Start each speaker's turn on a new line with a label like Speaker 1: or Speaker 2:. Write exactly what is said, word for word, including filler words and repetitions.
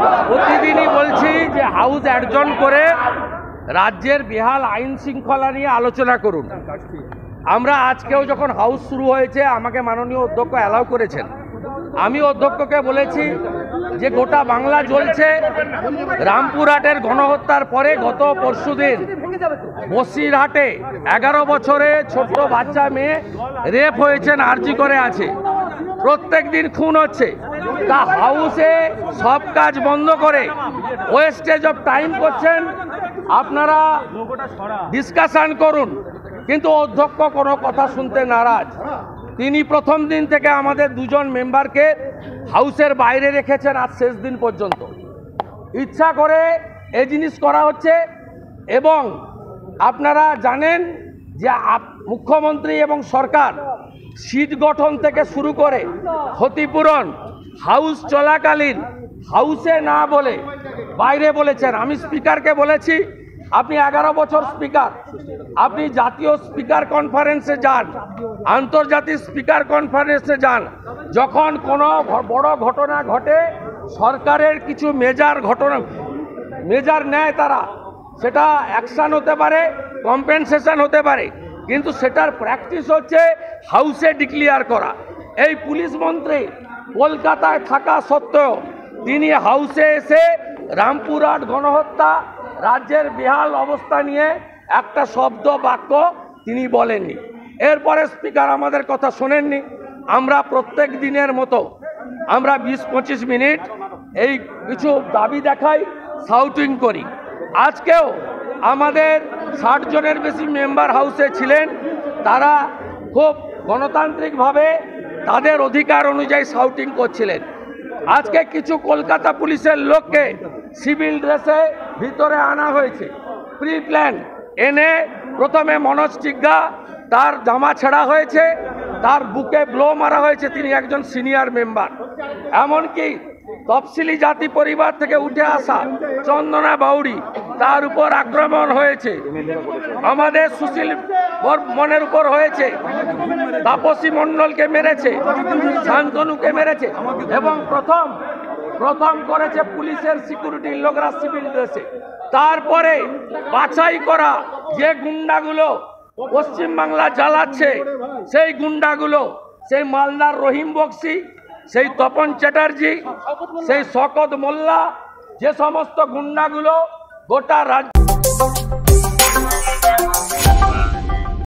Speaker 1: প্রতিদিনই বলছি যে হাউস অ্যাডজন করে রাজ্যের বেহাল আইন শৃঙ্খলা নিয়ে আলোচনা করুন। আমরা আজকেও যখন হাউস শুরু হয়েছে আমাকে মাননীয় অধ্যক্ষ অ্যালাউ করেছেন। আমি অধ্যক্ষকে বলেছি যে গোটা বাংলা জ্বলছে। রামপুরহাটের গণহত্যার পরে গত পরশুদিন বসিরহাটে এগারো বছরে ছোট্ট বাচ্চা মেয়ে রেপ হয়েছেন, আরজি করে আছে। প্রত্যেক দিন খুন হচ্ছে। তা হাউসে সব কাজ বন্ধ করে ওয়েস্টেজ অফ টাইম করছেন। আপনারা ডিসকাশন করুন, কিন্তু অধ্যক্ষ কোনো কথা শুনতে নারাজ। তিনি প্রথম দিন থেকে আমাদের দুজন মেম্বারকে হাউসের বাইরে রেখেছেন আজ শেষ দিন পর্যন্ত। ইচ্ছা করে এই জিনিস করা হচ্ছে। এবং আপনারা জানেন যে মুখ্যমন্ত্রী এবং সরকার সিট গঠন থেকে শুরু করে ক্ষতিপূরণ হাউস চলাকালীন হাউসে না বলে বাইরে বলেছেন। আমি স্পিকারকে বলেছি, আপনি এগারো বছর স্পিকার, আপনি জাতীয় স্পিকার কনফারেন্সে যান, আন্তর্জাতিক স্পিকার কনফারেন্সে যান। যখন কোনো বড় ঘটনা ঘটে, সরকারের কিছু মেজর ঘটনা মেজর নেয় তারা, সেটা অ্যাকশান হতে পারে, কম্পেনসেশন হতে পারে, কিন্তু সেটার প্র্যাকটিস হচ্ছে হাউসে ডিক্লেয়ার করা। এই পুলিশ মন্ত্রী কলকাতায় থাকা সত্ত্বেও তিনি হাউসে এসে রামপুরহাট গণহত্যা, রাজ্যের বেহাল অবস্থা নিয়ে একটা শব্দ বাক্য তিনি বলেননি। এরপরে স্পিকার আমাদের কথা শোনেননি। আমরা প্রত্যেক দিনের মতো আমরা বিশ পঁচিশ মিনিট এই কিছু দাবি দেখাই, শাউটিং করি। আজকেও আমাদের ষাট জনের বেশি মেম্বার হাউসে ছিলেন। তারা খুব গণতান্ত্রিকভাবে তাদের অধিকার অনুযায়ী শাউটিং করছিলেন। আজকে কিছু কলকাতা পুলিশের লোককে সিভিল ড্রেসে ভিতরে আনা হয়েছে, প্রি প্ল্যান এনে প্রথমে মনোজ টিগ্গা তার জামা ছেঁড়া হয়েছে, তার বুকে ব্লো মারা হয়েছে। তিনি একজন সিনিয়র মেম্বার। এমনকি তফসিলি জাতি পরিবার থেকে উঠে আসা চন্দনা বাউরি, তার উপর আক্রমণ হয়েছে। আমাদের সুশীল বর্মনের উপর হয়েছে, তাপসী মণ্ডলকে মেরেছে, শান্তনুকে মেরেছে, এবং প্রথম প্রথম করেছে পুলিশের সিকিউরিটির লোকরা সিভিল ড্রেসে। তারপরে বাছাই করা যে গুন্ডাগুলো পশ্চিমবাংলা জ্বালাচ্ছে, সেই গুন্ডাগুলো, সেই মালদার রহিম বক্সি, সেই তপন চ্যাটার্জি, সেই শকত মোল্লা, যে সমস্ত গুন্ডাগুলো গোটা রাজ্য